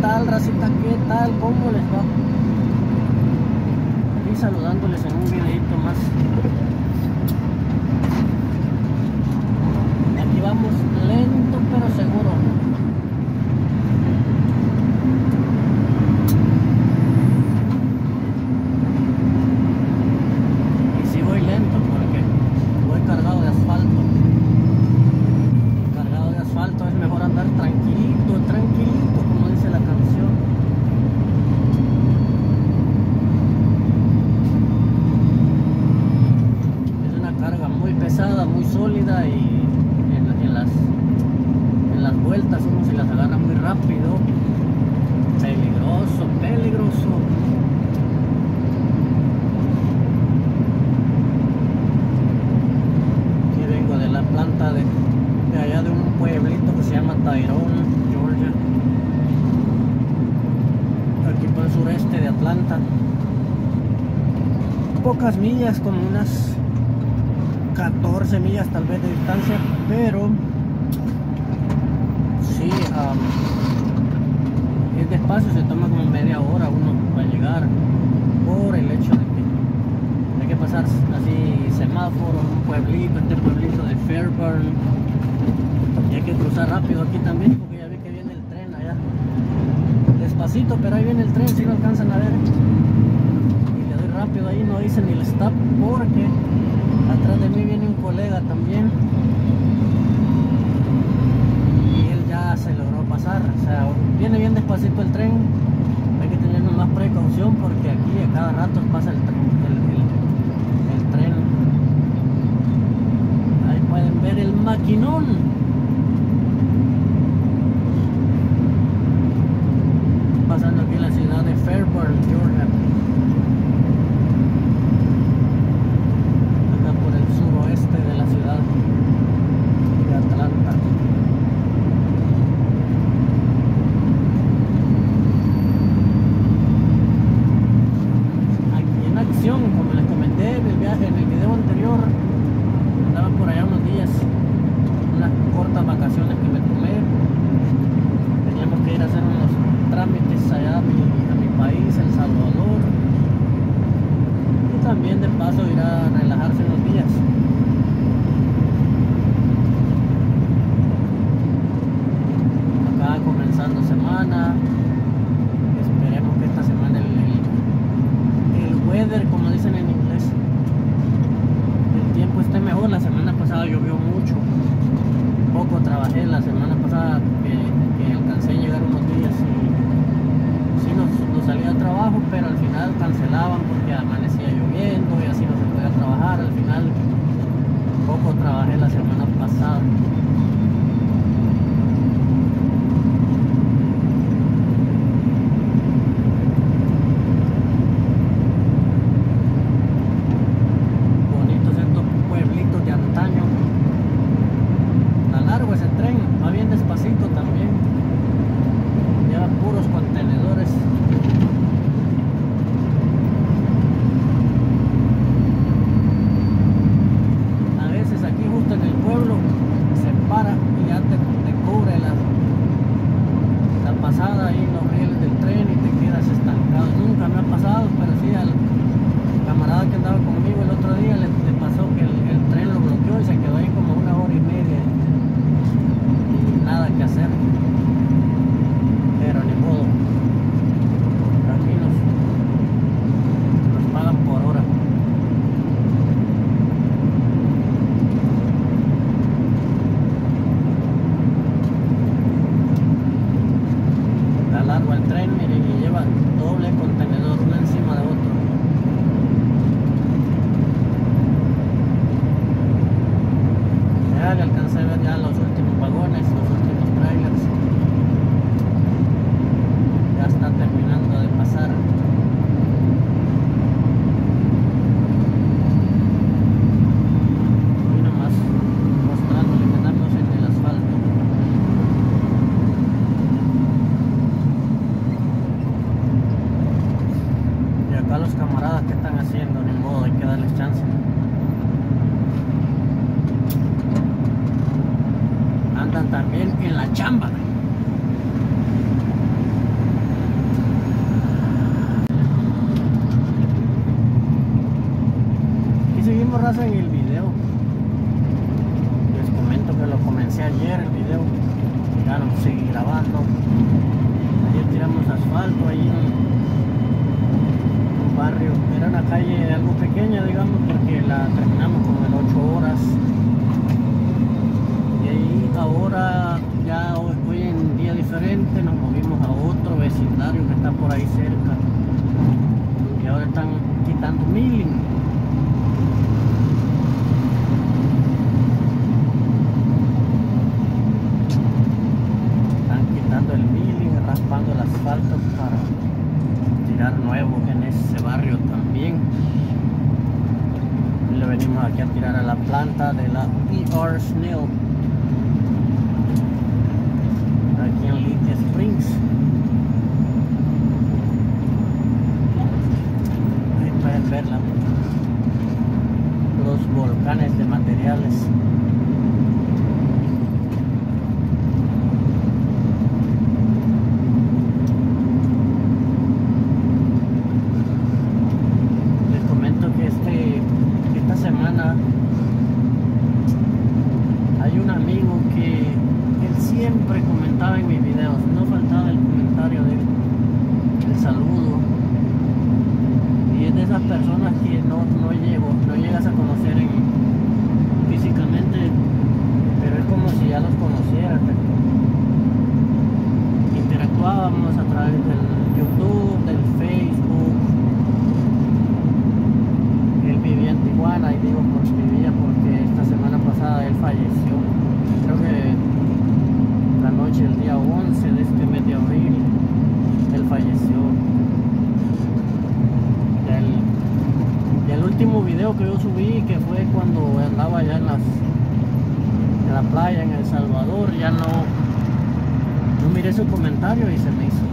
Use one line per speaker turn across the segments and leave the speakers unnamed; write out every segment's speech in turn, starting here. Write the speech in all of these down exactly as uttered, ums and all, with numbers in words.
tal, racita? ¿Qué tal? ¿Cómo les va? Y saludándoles en un videito más. Aquí vamos lento pero seguro. Y sí voy lento porque voy cargado de asfalto. Cargado de asfalto es mejor andar tranquilito, tranquilito, como dice la canción. Es una carga muy pesada, muy sólida, y en, en, las, en las vueltas uno se las agarra muy rápido. Peligroso, peligroso. Aquí vengo de la planta de, de allá de un pueblito que se llama Tyrone, Georgia. Aquí por el sureste de Atlanta. Pocas millas, como unas catorce millas tal vez de distancia, pero sí, um, es despacio, se toma como media hora uno para llegar, por el hecho de que hay que pasar así semáforo, un pueblito, este pueblito de Fairburn, y hay que cruzar rápido aquí también porque ya vi que viene el tren allá, despacito, pero ahí viene el tren, si lo alcanzan a ver, y le doy rápido ahí, no hice ni el stop porque atrás de mí viene un colega también y él ya se logró pasar. O sea, viene bien despacito el tren, hay que tener más precaución porque aquí a cada rato pasa el tren, el, el, el tren. Ahí pueden ver el maquinón. Pasando aquí en la ciudad de Fairburn, Georgia. De la ciudad de Atlanta. Aquí en acción, como les comenté en el viaje, en el video anterior, andaba por allá unos días, unas cortas vacaciones que me tomé. Teníamos que ir a hacer unos trámites allá a mi, a mi país, El Salvador, y también de paso ir a relajarse unos días. Comenzando semana, esperemos que esta semana el, el, el weather, como dicen en inglés, el tiempo esté mejor. La semana pasada llovió mucho, poco trabajé la semana pasada, que, que alcancé a llegar unos días y sí nos, nos salía a trabajo, pero al final cancelaban porque amanecía lloviendo y así no se podía trabajar. Al final poco trabajé la semana pasada. también en la chamba. raza en el video. Les comento que lo comencé ayer el video. Ya no seguí grabando. Ayer tiramos asfalto ahí en un barrio. Era una calle algo pequeña, digamos, porque la terminamos como en ocho horas. Y ahí ahora, ya hoy, hoy en día diferente, nos movimos a otro vecindario que está por ahí cerca. Y ahora están quitando milling. Están quitando el milling, raspando el asfalto para tirar nuevo en ese barrio también. Y le venimos aquí a tirar a la planta de la E R Snell aquí en Lee Springs. Ahí pueden verla, los volcanes de materiales. Hay un amigo que él siempre comentaba en mis videos, no faltaba el comentario de él, el saludo, y es de esas personas que no, no llego, no llegas a conocer en, físicamente, pero es como si ya los conocieras. Interactuábamos a través del YouTube, del Facebook. Él vivía en Tijuana, y digo por vivía porque esta semana pasada él falleció. Creo que la noche del día once de este mes de abril él falleció. Y el, y el último video que yo subí, que fue cuando andaba allá en, las, en la playa en El Salvador, ya no, no miré su comentario y se me hizo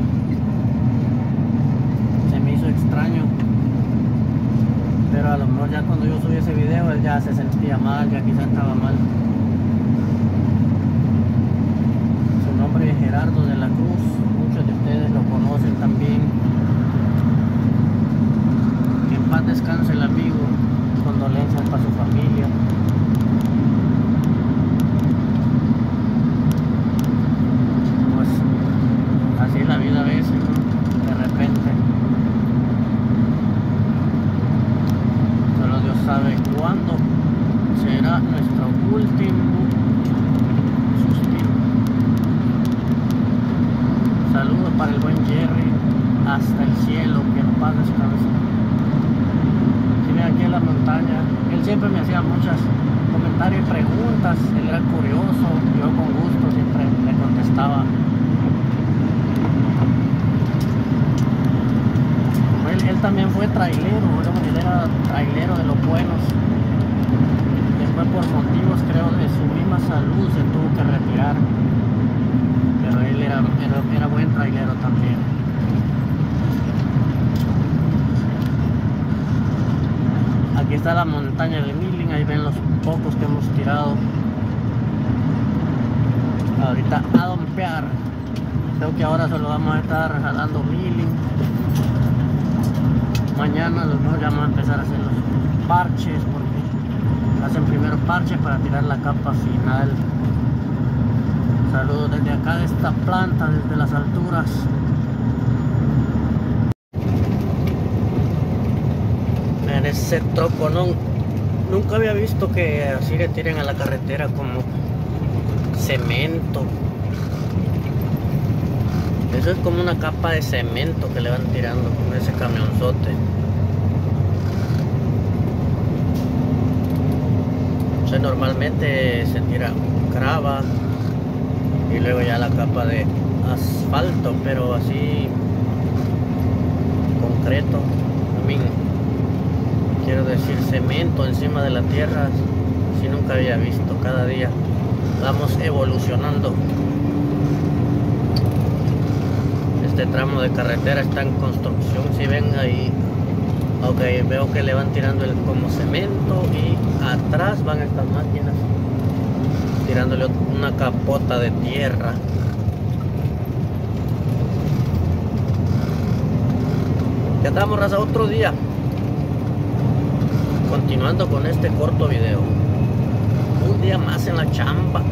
se me hizo extraño. Pero a lo mejor ya cuando yo subí ese video él ya se sentía mal, ya quizás estaba mal. Su nombre es Gerardo de la Cruz, muchos de ustedes lo conocen también. Que en paz descanse el amigo, condolencias para su familia. Pues así es la vida a veces, ¿no? De repente. Sabe cuándo será nuestro último suspiro. Saludos para el buen Jerry hasta el cielo, que en paz descanse. Si ven aquí en la montaña, él siempre me hacía muchos comentarios y preguntas, él era curioso, yo con gusto siempre le contestaba. Él, él también fue trailero, él era trailero de los buenos. Después por motivos creo de su misma salud se tuvo que retirar. Pero él era, era, era buen trailero también. Aquí está la montaña de milling, ahí ven los pocos que hemos tirado. Ahorita a dompear. Creo que ahora solo vamos a estar jalando milling. Mañana los nuevos ya vamos a empezar a hacer los parches, porque hacen primero parches para tirar la capa final. Saludos desde acá de esta planta, desde las alturas. En ese troconón, nunca había visto que así le tiren a la carretera como cemento. Eso es como una capa de cemento que le van tirando con ese camionzote. O sea, normalmente se tira grava y luego ya la capa de asfalto, pero así concreto, a mí, quiero decir cemento encima de la tierra, si nunca había visto. Cada día vamos evolucionando. Este tramo de carretera está en construcción, si ven ahí, ok, veo que le van tirando el como cemento y atrás van estas máquinas tirándole una capota de tierra. Ya estamos, raza, otro día Continuando con este corto video. Un día más en la chamba.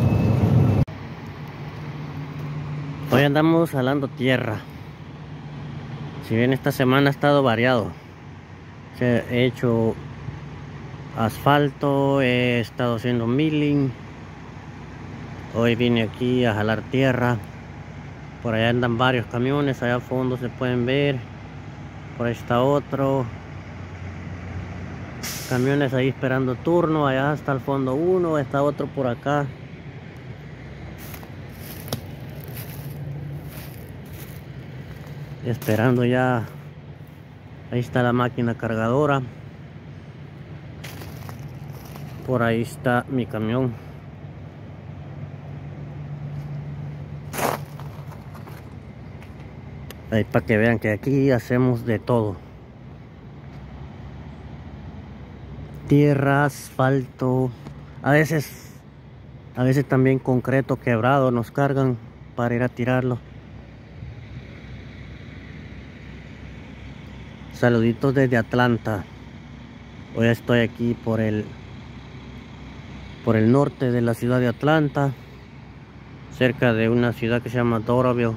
Hoy andamos jalando tierra. Si bien esta semana ha estado variado, he hecho asfalto, he estado haciendo milling. Hoy vine aquí a jalar tierra. Por allá andan varios camiones, allá a fondo se pueden ver. Por ahí está otro. Camiones ahí esperando turno. Allá está al fondo uno, está otro por acá. Esperando ya. Ahí está la máquina cargadora. Por ahí está mi camión. Ahí para que vean que aquí hacemos de todo. Tierra, asfalto, a veces, a veces también concreto quebrado nos cargan para ir a tirarlo. Saluditos desde Atlanta. Hoy estoy aquí por el, por el norte de la ciudad de Atlanta, cerca de una ciudad que se llama Doraville.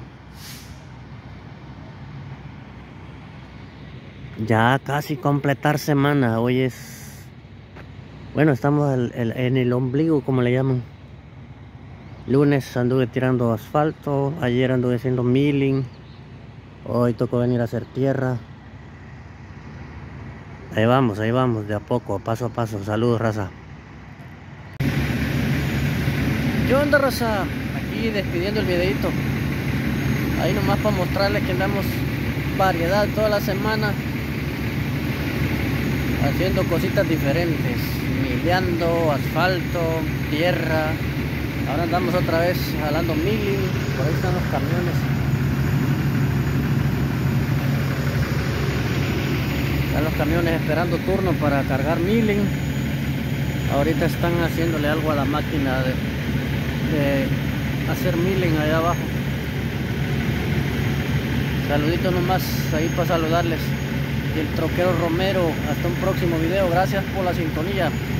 Ya casi completar semana. Hoy es, bueno, estamos el, el, en el ombligo, como le llaman. Lunes anduve tirando asfalto, ayer anduve haciendo milling, hoy tocó venir a hacer tierra. Ahí vamos, ahí vamos, de a poco, paso a paso. Saludos, raza. ¿Qué onda, raza? Aquí despidiendo el videito. Ahí nomás para mostrarles que andamos variedad toda la semana, haciendo cositas diferentes, mileando, asfalto, tierra. Ahora andamos otra vez jalando milling. Por ahí están los camiones. Están los camiones esperando turno para cargar milling. Ahorita están haciéndole algo a la máquina de, de hacer milling allá abajo. Saluditos nomás ahí para saludarles. Y el troquero Romero, hasta un próximo video. Gracias por la sintonía.